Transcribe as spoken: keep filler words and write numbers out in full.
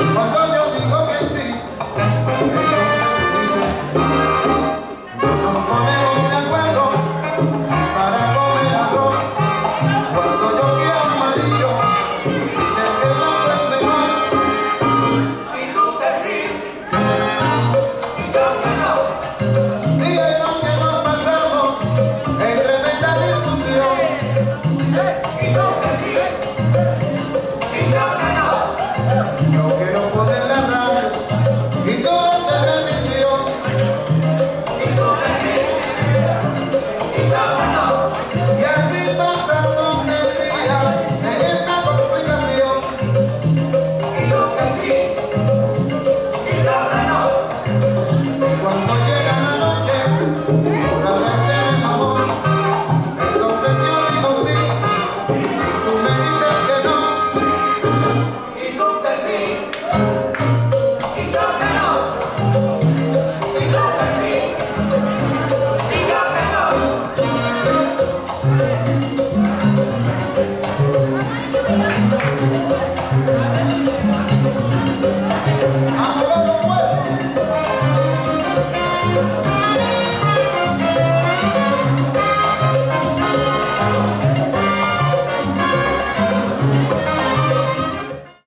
Cuando yo digo que sí, nos ponemos de acuerdo para comer arroz. Cuando yo quiero amarillo, dices que blanco es mejor. Y tú que sí, y yo que no. Y es lo que nos pasamos en tremenda discusión. Y tú que sí, y yo que no. No quiero